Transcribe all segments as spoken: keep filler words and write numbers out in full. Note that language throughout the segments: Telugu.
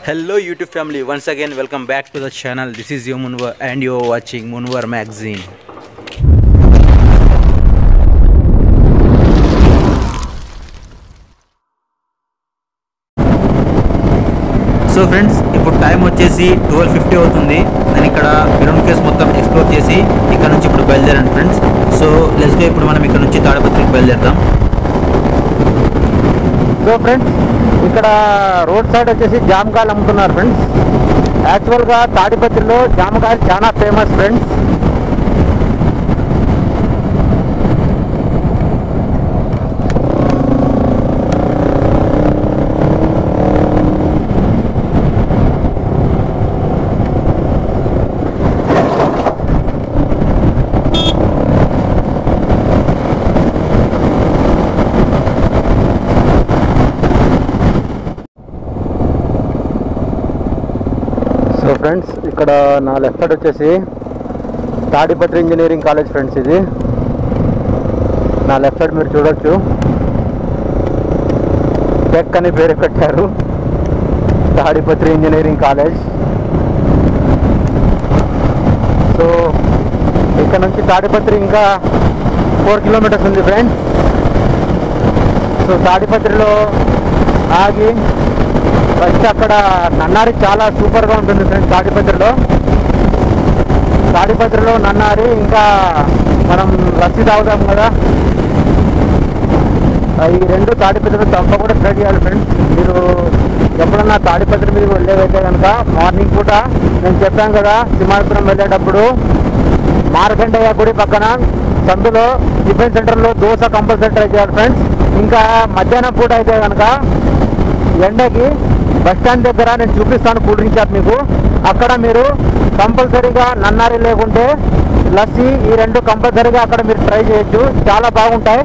Hello YouTube family, once again welcome back to the channel. This is your Munwar and you are watching Munwar magazine. So friends, ఇప్పుడు టైం వచ్చేసి ట్వెల్వ్ ఫిఫ్టీ అవుతుంది. నేను ఇక్కడ బిరూన్ కేవ్స్ మొత్తం ఎక్స్ప్లోర్ చేసి ఇక్కడ నుంచి ఇప్పుడు బయలుదేరాను ఫ్రెండ్స్. సో లెట్స్ గో, ఇప్పుడు మనం ఇక్కడ నుంచి తాడిపత్రికి బయలుదేరదాం. సో ఫ్రెండ్స్, ఇక్కడ రోడ్ సైడ్ వచ్చేసి జామకాయలు అమ్ముతున్నారు ఫ్రెండ్స్. యాక్చువల్గా తాడిపత్రిలో జామకాయలు చాలా ఫేమస్ ఫ్రెండ్స్. సో ఫ్రెండ్స్, ఇక్కడ నా లెఫ్ట్ సైడ్ వచ్చేసి తాడిపత్రి ఇంజనీరింగ్ కాలేజ్ ఫ్రెండ్స్. ఇది నా లెఫ్ట్ సైడ్ మీరు చూడొచ్చు, టెక్ అని పేరు పెట్టారు, తాడిపత్రి ఇంజనీరింగ్ కాలేజ్. సో ఇక్కడ నుంచి తాడిపత్రి ఇంకా ఫోర్ కిలోమీటర్స్ ఉంది ఫ్రెండ్స్. సో తాడిపత్రిలో ఆగి ఫస్ట్ అక్కడ నన్నారి చాలా సూపర్గా ఉంటుంది ఫ్రెండ్స్. తాడిపత్రిలో తాడిపత్రిలో నన్నారి, ఇంకా మనం లస్సీ తాగుతాం కదా, ఈ రెండు తాడిపత్రిలో తప్పకుండా ట్రై చేయాలి ఫ్రెండ్స్. మీరు ఎప్పుడన్నా తాడిపత్రి మీద వెళ్ళేవైతే కనుక మార్నింగ్ పూట నేను చెప్పాను కదా, సింహాచలం వెళ్ళేటప్పుడు మార్కండయ్య గుడి పక్కన సందులో టిఫిన్ సెంటర్లో దోశ కంపల్సరీ ట్రై చేయాలి ఫ్రెండ్స్. ఇంకా మధ్యాహ్నం పూట అయితే కనుక ఎండకి బస్ స్టాండ్ దగ్గర నేను చూపిస్తాను కూల్ డ్రింక్ షాప్ మీకు. అక్కడ మీరు కంపల్సరీగా నన్నారి లేకుంటే లస్సీ, ఈ రెండు కంపల్సరీగా అక్కడ మీరు ట్రై చేయొచ్చు, చాలా బాగుంటాయి.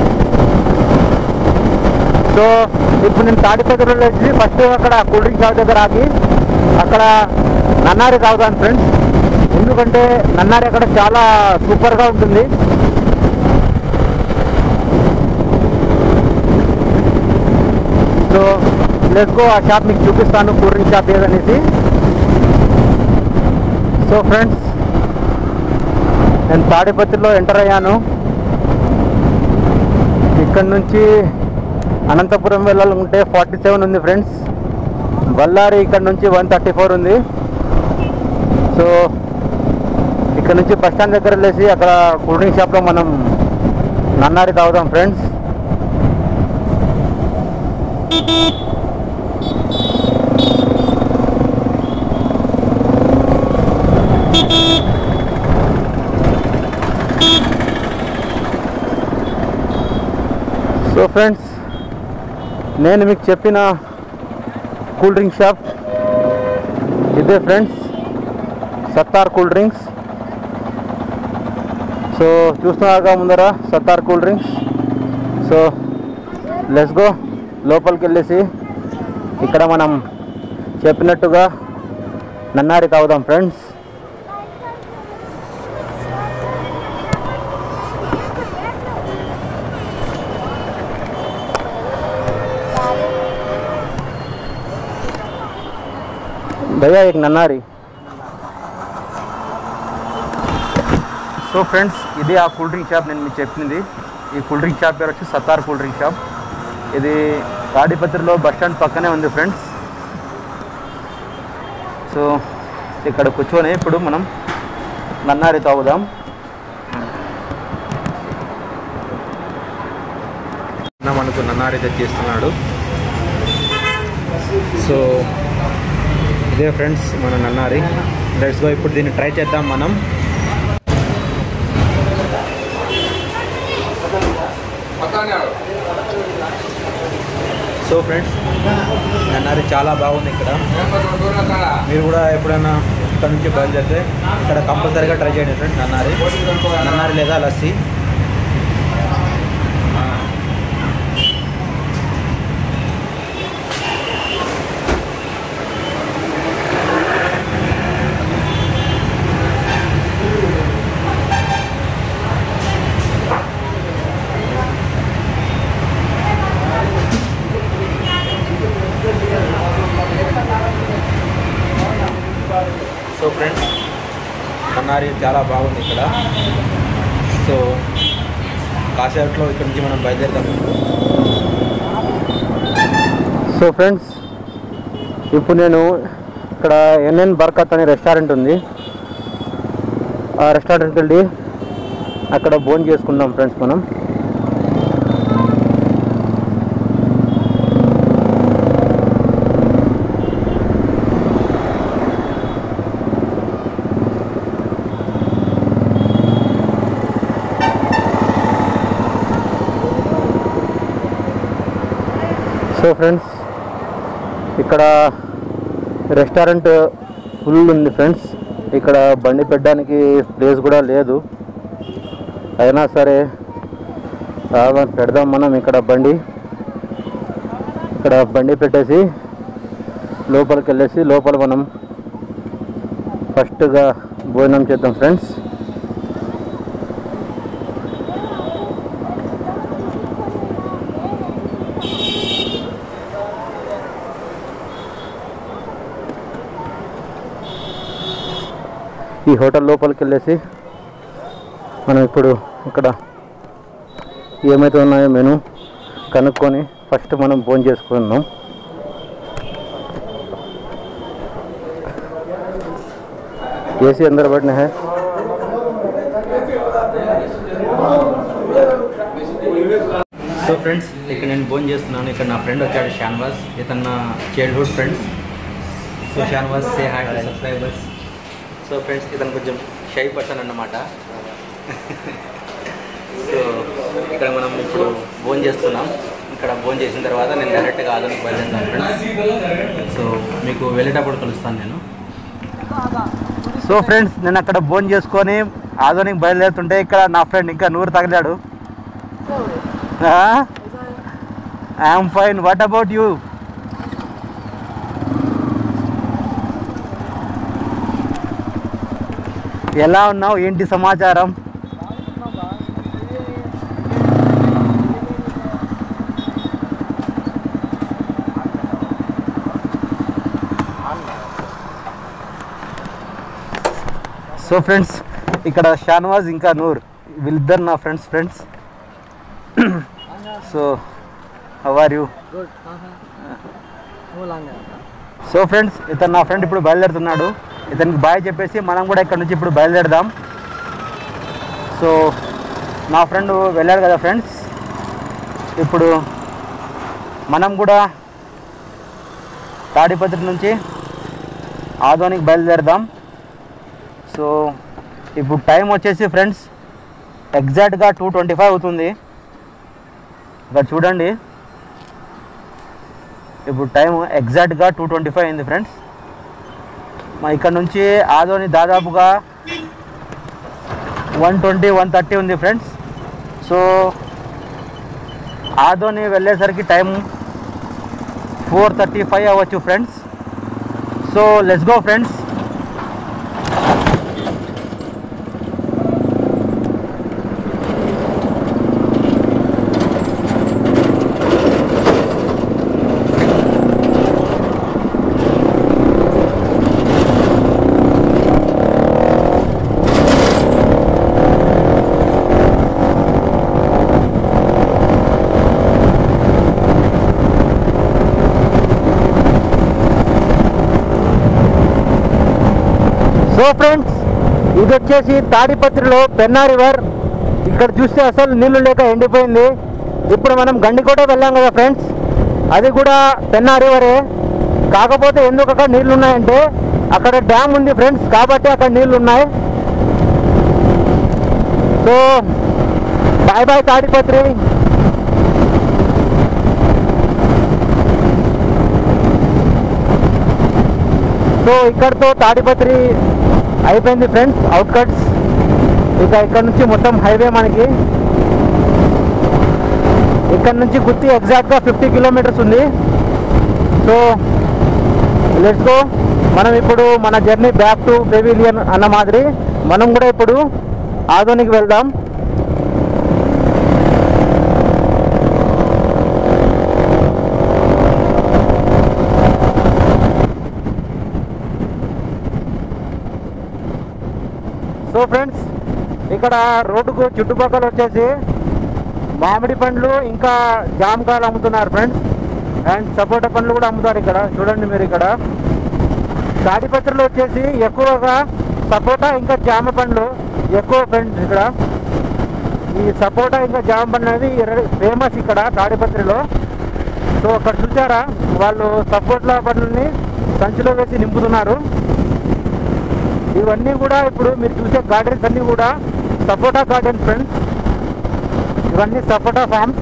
సో ఇప్పుడు నేను తాడిపత్రిలో వచ్చి ఫస్ట్ అక్కడ కూల్ డ్రింక్ షాప్ దగ్గర ఆగి అక్కడ నన్నారి తాగుతాను ఫ్రెండ్స్. ఎందుకంటే నన్నారి అక్కడ చాలా సూపర్గా ఉంటుంది. సో లెట్స్ గో, ఆ షాప్ మీకు చూపిస్తాను కూల్ డ్రింక్ షాప్ ఏదనేసి. సో ఫ్రెండ్స్, నేను తాడిపత్రిలో ఎంటర్ అయ్యాను. ఇక్కడ నుంచి అనంతపురం వెళ్ళాలంటే ఫార్టీ సెవెన్ ఉంది ఫ్రెండ్స్. బళ్ళారి ఇక్కడ నుంచి వన్ థర్టీ ఫోర్ ఉంది. సో ఇక్కడ నుంచి బస్ స్టాండ్ దగ్గర వెళ్ళేసి అక్కడ కూల్ డ్రింక్ షాప్లో మనం నన్నారి తాగుదాం ఫ్రెండ్స్. సో ఫ్రెండ్స్, నేను మీకు చెప్పిన కూల్ డ్రింక్ షాప్ ఇదే friends, Sattar cool drinks. So చూస్తున్నారుగా ముందర Sattar cool drinks. So let's go, లోపలికి వెళ్ళేసి ఇక్కడ మనం చెప్పినట్టుగా నన్నారి తాగుదాం ఫ్రెండ్స్. భయ్యా एक నన్నారి. సో ఫ్రెండ్స్, ఇది ఆ కూల్ డ్రింక్ షాప్ నేను మీకు చెప్పింది. ఈ కూల్ డ్రింక్ షాప్ పేరు వచ్చి సత్తార్ కూల్ డ్రింక్ షాప్. ఇది తాడిపత్రిలో బస్ స్టాండ్ పక్కనే ఉంది ఫ్రెండ్స్. సో ఇక్కడ కూర్చొని ఇప్పుడు మనం నన్నారి తాగుదాం. మనకు నన్నారి తెచ్చిస్తున్నాడు. సో ఇదే ఫ్రెండ్స్ మన నన్నారి. లెట్స్ గో, ఇప్పుడు దీన్ని ట్రై చేద్దాం మనం. సో ఫ్రెండ్స్, నన్నారి చాలా బాగుంది ఇక్కడ. మీరు కూడా ఎప్పుడైనా ఇక్కడ నుంచి బయలుదేరితే ఇక్కడ కంపల్సరీగా ట్రై చేయండి ఫ్రెండ్స్ నన్నారి. నన్నారి లేదా లస్సీ. సో ఫ్రెండ్స్ మన్నారి చాలా బాగుంది ఇక్కడ. సో కాసేపట్లో ఇక్కడ నుంచి మనం బయలుదేరుతాం. సో ఫ్రెండ్స్ ఇప్పుడు నేను ఇక్కడ ఎన్ఎన్ బర్కత్ అనే రెస్టారెంట్ ఉంది. ఆ రెస్టారెంట్కి వెళ్ళి అక్కడ భోజనం చేసుకుందాం ఫ్రెండ్స్ మనం. సో ఫ్రెండ్స్ ఇక్కడ రెస్టారెంట్ ఫుల్ ఉంది ఫ్రెండ్స్. ఇక్కడ బండి పెట్టడానికి ప్లేస్ కూడా లేదు. అయినా సరే పెడదాం మనం ఇక్కడ బండి. ఇక్కడ బండి పెట్టేసి లోపలికి వెళ్ళేసి లోపల మనం ఫస్ట్గా భోజనం చేద్దాం ఫ్రెండ్స్. ఈ హోటల్ లోపలికి వెళ్ళేసి మనం ఇప్పుడు ఇక్కడ ఏమైతే ఉన్నాయో మెను కనుక్కొని ఫస్ట్ మనం భోజనం చేసుకుందాం. ఏసీ అందరు పడిన హై. సో ఫ్రెండ్స్ ఇక్కడ నేను భోజనం చేస్తున్నాను. ఇక్కడ నా ఫ్రెండ్ వచ్చాడు షాన్వాస్. ఇతను నా childhood friend. So Shanvas say hi to subscribers. So friends ఇతను కొంచెం షై పర్సన్ అన్నమాట. సో ఇక్కడ మనం ఇప్పుడు భోజనం చేస్తున్నాం. ఇక్కడ భోజనం చేసిన తర్వాత నేను డైరెక్ట్గా ఆదోనికి బయలుదేరుతాను ఫ్రెండ్స్. సో మీకు వెళ్ళేటప్పుడు కలుస్తాను నేను. సో ఫ్రెండ్స్ నేను అక్కడ భోజనం చేసుకొని ఆదోనికి బయలుదేరుతుంటే ఇక్కడ నా ఫ్రెండ్ ఇంకా నూరు తగిలాడు. I'm fine. What about you? ఎలా ఉన్నావు? ఏంటి సమాచారం? సో ఫ్రెండ్స్ ఇక్కడ షానవాజ్ ఇంకా నూర్ వీళ్ళిద్దరు నా friends friends so how are you? So friends ఇతను నా ఫ్రెండ్ ఇప్పుడు బయలుదేరుతున్నాడు. ఇతనికి బాయ్ చెప్పేసి మనం కూడా ఇక్కడ నుంచి ఇప్పుడు బయలుదేరదాం. సో నా ఫ్రెండ్ వెళ్ళాడు కదా ఫ్రెండ్స్, ఇప్పుడు మనం కూడా తాడిపత్రి నుంచి ఆదోనికి బయలుదేరదాం. సో ఇప్పుడు టైం వచ్చేసి ఫ్రెండ్స్ ఎగ్జాక్ట్గా టూ ట్వంటీ ఫైవ్ అవుతుంది. ఇక్కడ చూడండి, ఇప్పుడు టైం ఎగ్జాక్ట్గా టూ ట్వంటీ ఫైవ్ అయింది ఫ్రెండ్స్. మా ఇక్కడ నుంచి ఆదోని దాదాపుగా వన్ ట్వంటీ వన్ థర్టీ ఉంది ఫ్రెండ్స్. సో ఆదోని వెళ్ళేసరికి టైం ఫోర్ థర్టీ ఫైవ్ అవ్వచ్చు friends. So let's go friends. So friends ఇది వచ్చేసి తాడిపత్రిలో పెన్నా రివర్. ఇక్కడ చూస్తే అసలు నీళ్లు లేక ఎండిపోయింది. ఇప్పుడు మనం గండికోట వెళ్ళాం కదా ఫ్రెండ్స్, అది కూడా పెన్నా రివరే. కాకపోతే ఎందుకు అక్కడ నీళ్లు ఉన్నాయంటే అక్కడ డ్యామ్ ఉంది ఫ్రెండ్స్, కాబట్టి అక్కడ నీళ్లు ఉన్నాయి. So bye bye Tadipatri. So ఇక్కడతో తాడిపత్రి అయిపోయింది ఫ్రెండ్స్, అవుట్కట్స్. ఇక ఇక్కడ నుంచి మొత్తం హైవే మనకి. ఇక్కడ నుంచి గుత్తి ఎగ్జాక్ట్గా ఫిఫ్టీ కిలోమీటర్స్ ఉంది. So let's go. మనం ఇప్పుడు మన జర్నీ బ్యాక్ టు పెవిలియన్ అన్న మాదిరి మనం కూడా ఇప్పుడు ఆదోనికి వెళ్దాం. సో ఫ్రెండ్స్, ఇక్కడ రోడ్డుకు చుట్టుపక్కల వచ్చేసి మామిడి పండ్లు ఇంకా జామకాయలు అమ్ముతున్నారు ఫ్రెండ్స్. అండ్ సపోటా పండ్లు కూడా అమ్ముతారు ఇక్కడ. చూడండి మీరు, ఇక్కడ తాడిపత్రిలో వచ్చేసి ఎక్కువగా సపోటా ఇంకా జామ పండ్లు ఎక్కువ ఫ్రెండ్స్. ఇక్కడ ఈ సపోటా ఇంకా జామ పండ్లు అనేది ఫేమస్ ఇక్కడ తాడిపత్రిలో. సో అక్కడ చూసారా, వాళ్ళు సపోటా పండ్లని సంచిలో వేసి నింపుతున్నారు. ఇవన్నీ కూడా ఇప్పుడు మీరు చూసే గార్డెన్స్ అన్నీ కూడా సపోటా గార్డెన్స్ ఫ్రెండ్స్. ఇవన్నీ సపోటా ఫార్మ్స్.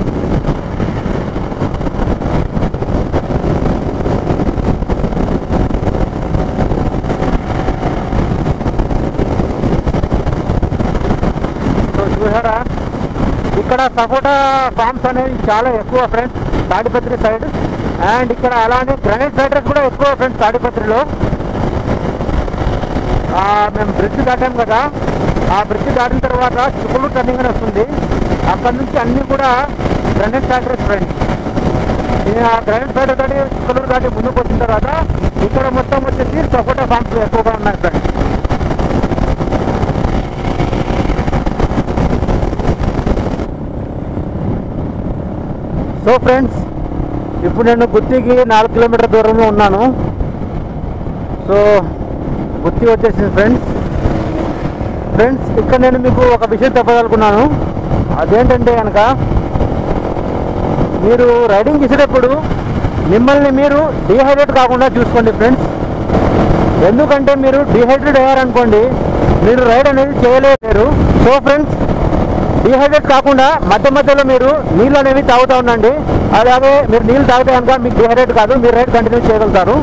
సో చూసారా, ఇక్కడ సపోటా ఫార్మ్స్ అనేవి చాలా ఎక్కువ ఫ్రెండ్స్ తాడిపత్రి సైడ్. అండ్ ఇక్కడ అలానే గ్రానైట్ సైడర్స్ కూడా ఎక్కువ ఫ్రెండ్స్ తాడిపత్రిలో. మేము బ్రిడ్జ్ దాటాం కదా, ఆ బ్రిడ్జ్ దాటిన తర్వాత చుక్కలు టర్నింగ్ అని వస్తుంది. అక్కడ నుంచి అన్నీ కూడా గ్రానైట్ ఫ్యాక్టరీస్ ఫ్రెండ్స్. ఆ గ్రానైట్ ఫ్యాక్టరీ దాటి చుక్కలు దాటి ముందుకు వచ్చిన తర్వాత ఇక్కడ మొత్తం వచ్చేసి సపోటా ఫార్మ్స్ ఎక్కువగా ఉన్నాయి ఫ్రెండ్స్. సో ఫ్రెండ్స్, ఇప్పుడు నేను గుత్తికి నాలుగు కిలోమీటర్ దూరంలో ఉన్నాను. సో గుత్తి వచ్చేసింది ఫ్రెండ్స్. ఫ్రెండ్స్, ఇక్కడ నేను మీకు ఒక విషయం చెప్పదలుకున్నాను. అదేంటంటే కనుక, మీరు రైడింగ్ చేసేటప్పుడు మిమ్మల్ని మీరు డీహైడ్రేట్ కాకుండా చూసుకోండి ఫ్రెండ్స్. ఎందుకంటే మీరు డీహైడ్రేట్ అయ్యారనుకోండి, మీరు రైడ్ అనేది చేయలేరు. సో ఫ్రెండ్స్, డీహైడ్రేట్ కాకుండా మధ్య మధ్యలో మీరు నీళ్ళు అనేవి తాగుతూ ఉండండి. అలాగే మీరు నీళ్ళు తాగితే కనుక మీకు డీహైడ్రేట్ కాదు, మీరు రైడ్ కంటిన్యూ చేయగలుగుతారు.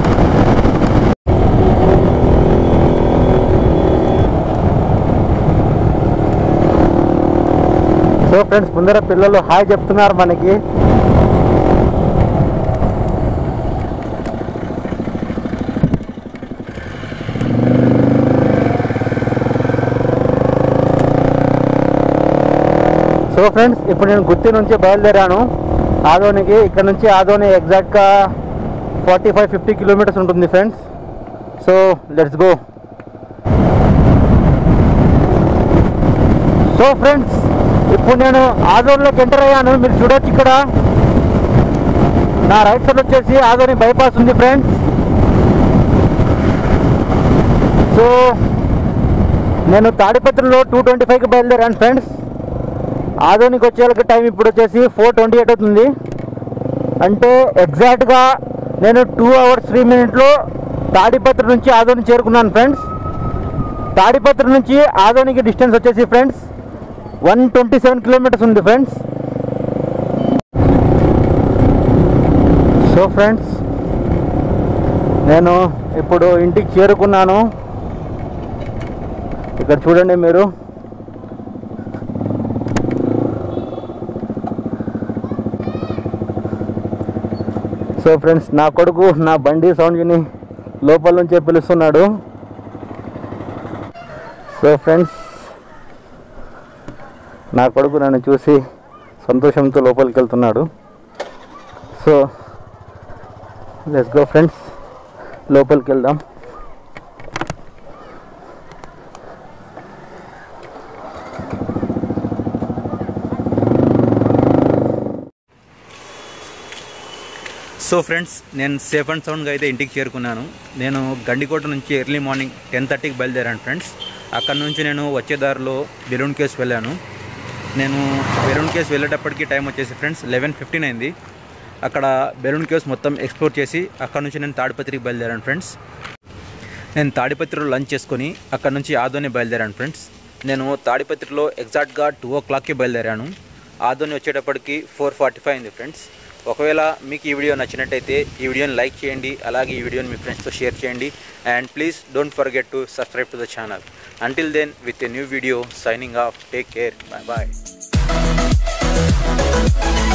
సో ఫ్రెండ్స్, ముందర పిల్లలు హాయ్ చెప్తున్నారు మనకి. సో ఫ్రెండ్స్, ఇప్పుడు నేను గుత్తి నుంచి బయలుదేరాను ఆదోనికి. ఇక్కడ నుంచి ఆదోని ఎగ్జాక్ట్గా ఫార్టీ ఫైవ్ ఫిఫ్టీ కిలోమీటర్స్ ఉంటుంది friends. So let's go. So friends, ఇప్పుడు నేను ఆదోన్లోకి ఎంటర్ అయ్యాను. మీరు చూడొచ్చు, ఇక్కడ నా రైట్ సైడ్ వచ్చేసి ఆదోని బైపాస్ ఉంది ఫ్రెండ్స్. సో నేను తాడిపత్రిలో టూ ట్వంటీ ఫైవ్కి బయలుదేరాను ఫ్రెండ్స్. ఆదోనికి వచ్చేళ్ళకి టైం ఇప్పుడు వచ్చేసి ఫోర్ ట్వంటీ ఎయిట్ అవుతుంది. అంటే ఎగ్జాక్ట్గా నేను టూ అవర్స్ త్రీ మినిట్లో తాడిపత్రి నుంచి ఆదోని చేరుకున్నాను ఫ్రెండ్స్. తాడిపత్రి నుంచి ఆదోనికి డిస్టెన్స్ వచ్చేసి friends one twenty seven kilometers ఉంది ఫ్రెండ్స్. సో ఫ్రెండ్స్, నేను ఇప్పుడు ఇంటికి చేరుకున్నాను. ఇక్కడ చూడండి మీరు. సో ఫ్రెండ్స్, నా కొడుకు నా బండి సౌండ్ విని లోపల నుంచే పిలుస్తున్నాడు. సో ఫ్రెండ్స్, నా కొడుకు నన్ను చూసి సంతోషంతో లోపలికి వెళ్తున్నాడు. సో లెట్స్ గో ఫ్రెండ్స్, లోపలికి వెళ్దాం. సో ఫ్రెండ్స్, నేను సేఫ్ అండ్ సౌండ్గా అయితే ఇంటికి చేరుకున్నాను. నేను గండికోట నుంచి ఎర్లీ మార్నింగ్ టెన్ థర్టీకి బయలుదేరాను ఫ్రెండ్స్. అక్కడ నుంచి నేను వచ్చే దారిలో బెలూన్ కేవ్స్ వెళ్ళాను. నేను బెలూన్ కేవ్స్ వెళ్ళేటప్పటికి టైం వచ్చేసి ఫ్రెండ్స్ లెవెన్ ఫిఫ్టీన్ అయింది. అక్కడ బెలూన్ కేవ్స్ మొత్తం ఎక్స్ప్లోర్ చేసి అక్కడ నుంచి నేను తాడిపత్రికి బయలుదేరాను ఫ్రెండ్స్. నేను తాడిపత్రిలో లంచ్ చేసుకొని అక్కడ నుంచి ఆదోని బయలుదేరాను ఫ్రెండ్స్. నేను తాడిపత్రిలో ఎగ్జాక్ట్గా టూ ఓ క్లాక్కి బయలుదేరాను. ఆదోని వచ్చేటప్పటికి ఫోర్ ఫార్టీ ఫైవ్ అయింది ఫ్రెండ్స్. ఒకవేళ మీకు ఈ వీడియో నచ్చినట్టయితే ఈ వీడియోని లైక్ చేయండి, అలాగే ఈ వీడియోని మీ ఫ్రెండ్స్తో షేర్ చేయండి. And please don't forget to subscribe to the channel. Until then, with a new video, signing off. Take care. Bye bye.